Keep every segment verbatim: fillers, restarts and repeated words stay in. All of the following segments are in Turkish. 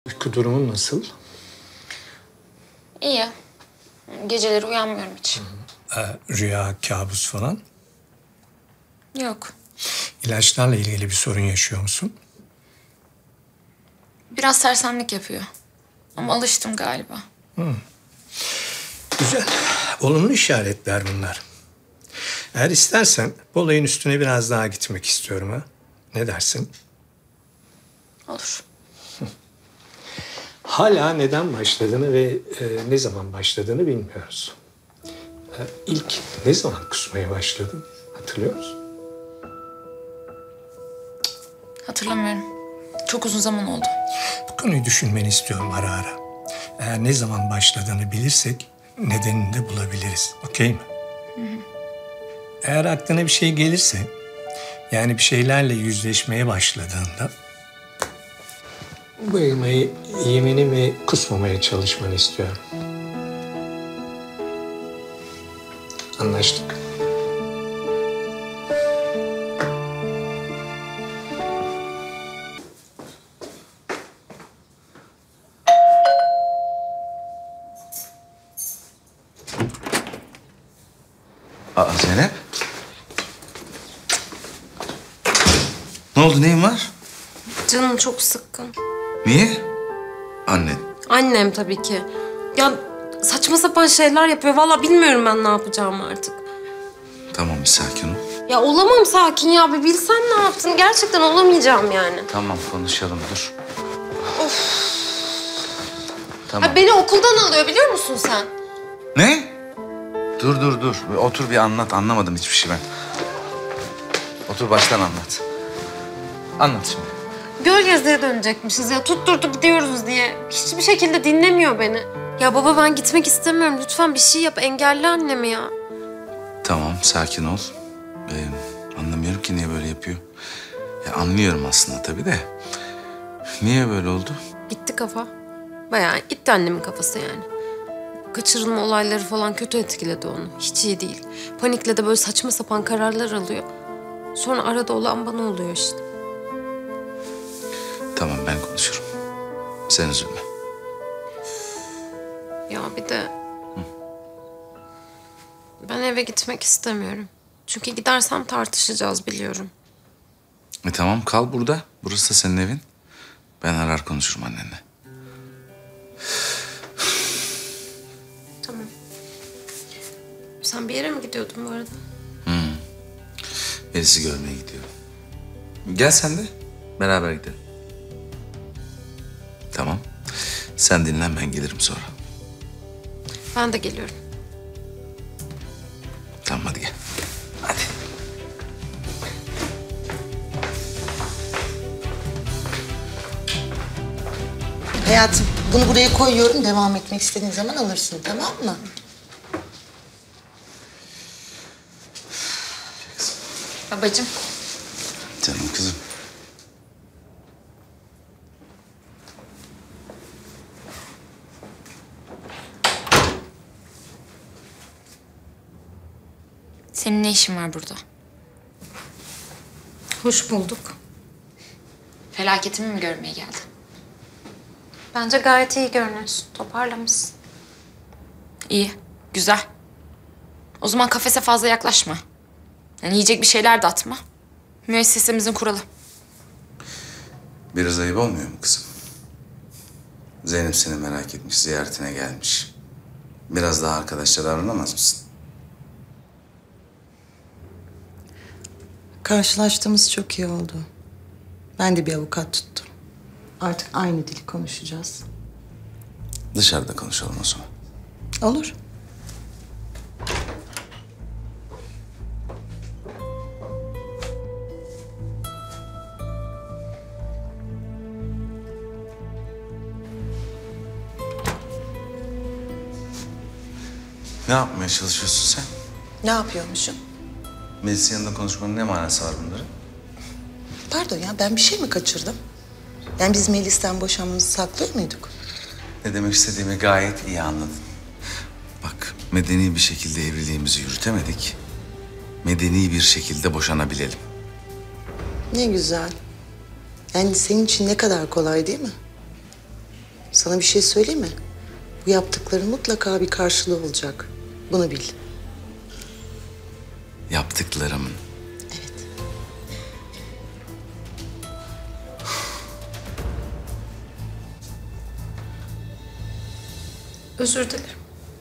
Uyku durumun nasıl? İyi. Geceleri uyanmıyorum hiç. Ee, rüya, kabus falan? Yok. İlaçlarla ilgili bir sorun yaşıyor musun? Biraz sersemlik yapıyor. Ama alıştım galiba. Güzel. Olumlu işaretler bunlar. Eğer istersen bu olayın üstüne biraz daha gitmek istiyorum ha. Ne dersin? Olur. Hala neden başladığını ve e, ne zaman başladığını bilmiyoruz. E, ilk ne zaman kusmaya başladın hatırlıyor musun? Hatırlamıyorum. Çok uzun zaman oldu. Bu konuyu düşünmeni istiyorum ara ara. Eğer ne zaman başladığını bilirsek nedenini de bulabiliriz. Okey mi? Hı hı. Eğer aklına bir şey gelirse, yani bir şeylerle yüzleşmeye başladığında bu elmayı yemeni ve kusmamaya çalışmanı istiyorum. Anlaştık. Aa Zeynep. Ne oldu, neyin var? Canım çok sıkkın. Niye? Annen. Annem tabii ki. Ya saçma sapan şeyler yapıyor. Vallahi bilmiyorum ben ne yapacağımı artık. Tamam, bir sakin ol. Ya olamam sakin ya. Bir bilsen ne yaptın. Gerçekten olamayacağım yani. Tamam, konuşalım, dur. Of. Tamam. Ya beni okuldan alıyor biliyor musun sen? Ne? Dur, dur, dur. Bir otur bir anlat. Anlamadım hiçbir şey ben. Otur baştan anlat. Anlat şimdi. Gölgezi'ye dönecekmişiz ya. Tutturdu gidiyoruz diye. Hiçbir şekilde dinlemiyor beni. Ya baba ben gitmek istemiyorum. Lütfen bir şey yap. Engelli annemi ya. Tamam, sakin ol. Ee, anlamıyorum ki niye böyle yapıyor. Ya anlıyorum aslında tabii de. Niye böyle oldu? Gitti kafa. Bayağı gitti annemin kafası yani. Kaçırılma olayları falan kötü etkiledi onu. Hiç iyi değil. Panikle de böyle saçma sapan kararlar alıyor. Sonra arada olan bana oluyor işte. Tamam, ben konuşurum. Sen üzülme. Ya bir de... Hı. Ben eve gitmek istemiyorum. Çünkü gidersem tartışacağız biliyorum. E tamam, kal burada. Burası da senin evin. Ben arar konuşurum annenle. Tamam. Sen bir yere mi gidiyordun bu arada? Hı. Melis'i görmeye gidiyorum. Gel sen de. Beraber gidelim. Tamam. Sen dinlen, ben gelirim sonra. Ben de geliyorum. Tamam, hadi gel. Hadi. Hayatım, bunu buraya koyuyorum. Devam etmek istediğin zaman alırsın, tamam mı? Babacığım. Canım kızım. Senin ne işin var burada? Hoş bulduk. Felaketimi mi görmeye geldin? Bence gayet iyi görünüyorsun. Toparlamışsın. İyi, güzel. O zaman kafese fazla yaklaşma. Yani yiyecek bir şeyler de atma. Müessesemizin kuralı. Biraz ayıp olmuyor mu kızım? Zeynep seni merak etmiş, ziyaretine gelmiş. Biraz daha arkadaşça davranamaz mısın? Karşılaştığımız çok iyi oldu. Ben de bir avukat tuttum. Artık aynı dili konuşacağız. Dışarıda konuşalım o zaman. Olur. Ne yapmaya çalışıyorsun sen? Ne yapıyormuşum? Melis'in yanında konuşmanın ne manası var bunların? Pardon ya, ben bir şey mi kaçırdım? Yani biz Melis'ten boşanmamızı saklıyor muyduk? Ne demek istediğimi gayet iyi anladın. Bak, medeni bir şekilde evliliğimizi yürütemedik. Medeni bir şekilde boşanabilelim. Ne güzel. Yani senin için ne kadar kolay değil mi? Sana bir şey söyleyeyim mi? Bu yaptıkların mutlaka bir karşılığı olacak. Bunu bil. Yaptıklarımın. Evet. Özür dilerim.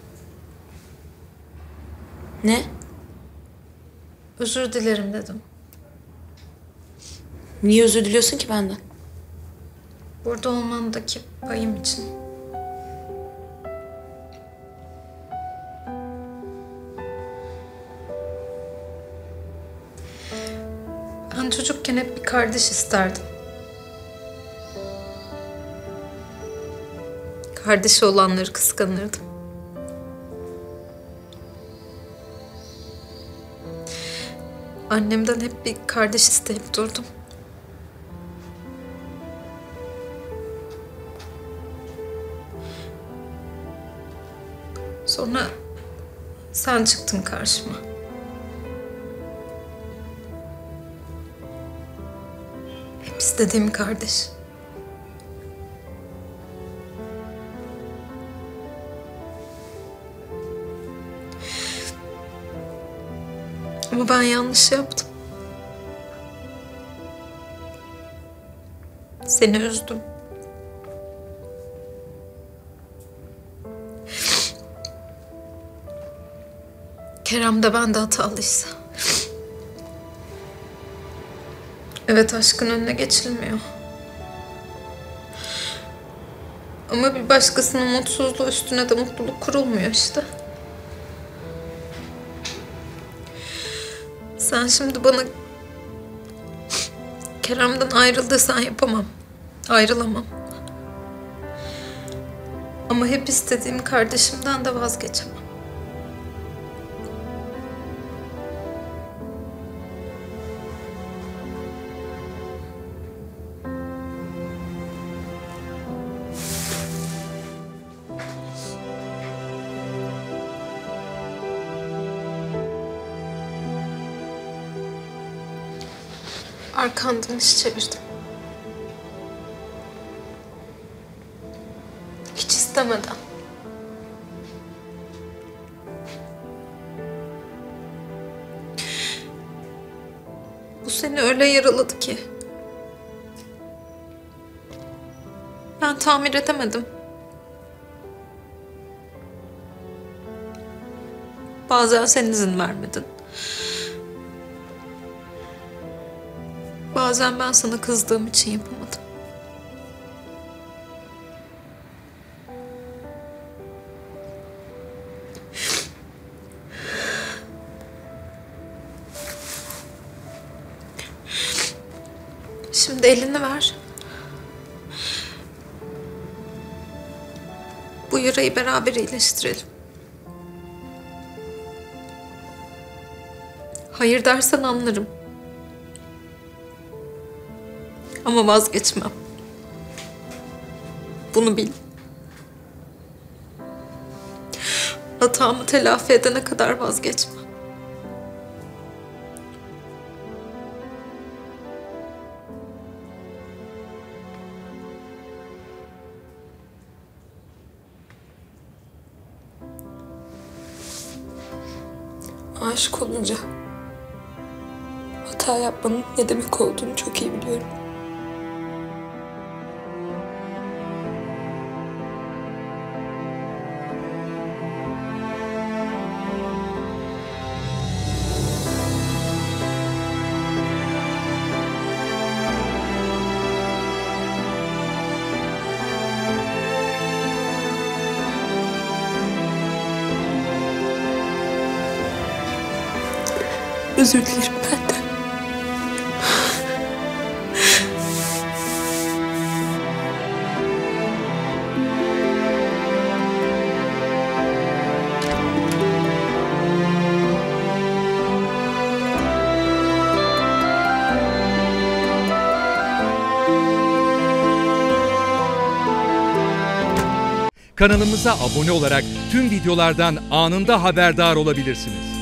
Ne? Özür dilerim dedim. Niye özür diliyorsun ki benden? Burada olmandaki payım için. Ben çocukken hep bir kardeş isterdim. Kardeşi olanları kıskanırdım. Annemden hep bir kardeş isteyip durdum. Sonra sen çıktın karşıma. Hep istediğim kardeş. Ama ben yanlış yaptım. Seni üzdüm. Kerem de ben de hatalıysa. Evet, aşkın önüne geçilmiyor. Ama bir başkasının mutsuzluğu üstüne de mutluluk kurulmuyor işte. Sen şimdi bana Kerem'den ayrıldıysan yapamam. Ayrılamam. Ama hep istediğim kardeşimden de vazgeçemem. Arkandan iş çevirdim. Hiç istemeden. Bu seni öyle yaraladı ki. Ben tamir edemedim. Bazen sen izin vermedin. Bazen ben sana kızdığım için yapamadım. Şimdi elini ver. Bu yarayı beraber iyileştirelim. Hayır dersen anlarım. Ama vazgeçmem. Bunu bil. Hatamı telafi edene kadar vazgeçmem. Aşık olunca hata yapmanın ne demek olduğunu çok iyi biliyorum. Özür dilerim benden. Kanalımıza abone olarak tüm videolardan anında haberdar olabilirsiniz.